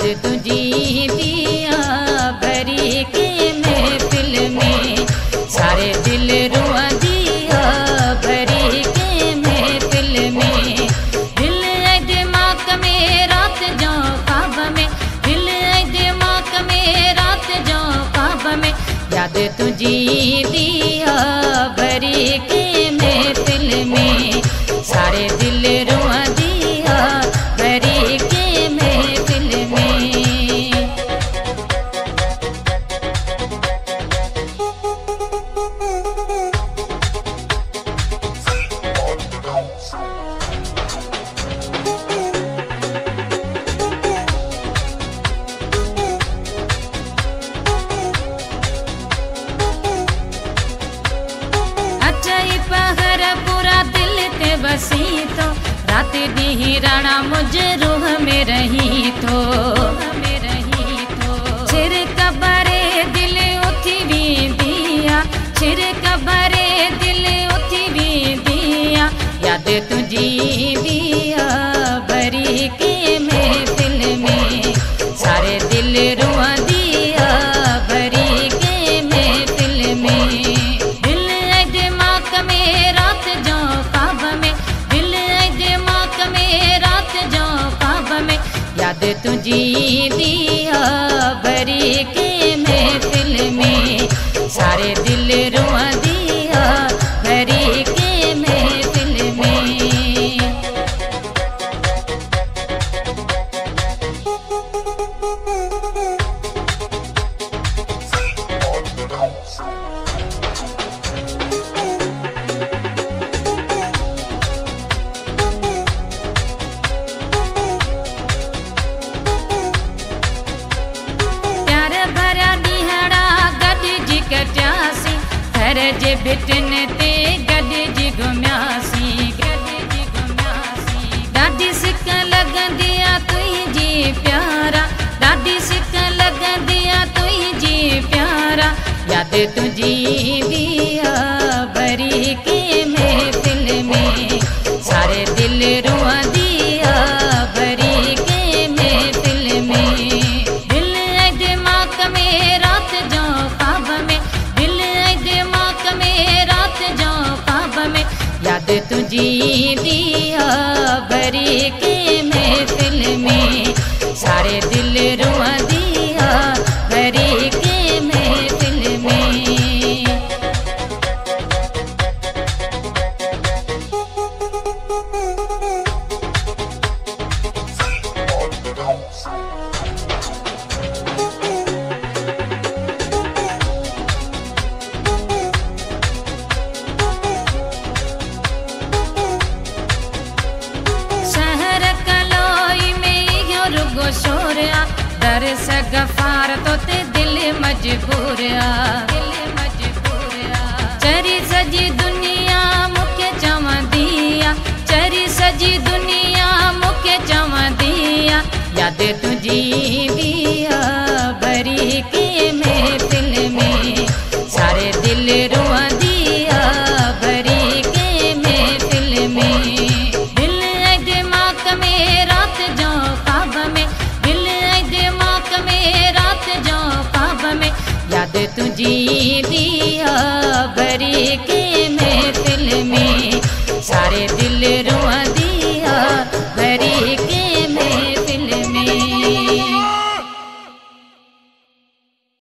तुझी दिया भरी के महफिल में, सारे दिल रुआ दिया भरी के महफिल में। दिल है दिमाग में रात जाओ काबा में, दिल है दिमाग में रात जाओ काबा में, याद तुझी दिया भरी के महफिल में, सारे दिल रुआ दिया भरी के महफिल में। पूरा दिल ते बसी तो रात दी राणा मुझ रूह में रही तो, छिर कबरे दिल उठी भी दिया, छिर कबरे दिल उठी भी दिया, याद तुझी दिया भरी के महफिल में, सारे दिल रुआ दिया भरी के महफिल में। दिल है दिमाग में रात जाओ काबा में, दिल है दिमाग में रात जाओ काबा में, याद तुझी दिया भरी के महफिल में, सारे दिल रुआ दिया भरी के महफिल में। घर जे बिटन ते गॾिजी घुमियासीं, ॾाढी सिक लॻंदी आहे तुंहिंजी प्यारा, ॾाढी सिक लॻंदी आहे तुंहिंजी प्यारा, याद तुझी दिया भरी के महफिल में, सारे दिल रुआ दिया भरी के महफिल में। दिल है दिमाग में रात जाओ काबा में, दिल है दिमाग में रात जाओ काबा में, याद तुझी दिया भरी के महफिल में, सारे दिल रुआ दिया भरी के महफिल में। शोरिया दर सगफार तो ते दिल मजबूरिया, चरी सजी दुनिया मुखे चवंदिया, चरी सजी दुनिया मुखे चवंदिया, याद तुझी दिया भरी के महफिल में, सारे दिल रुआ दिया भरी के महफिल में। दिल है दिमाग में रात जाओ काबा में, दिल है दिमाग में रात जाओ काबा में, याद तुझी दिया भरी के महफिल में, सारे दिल रो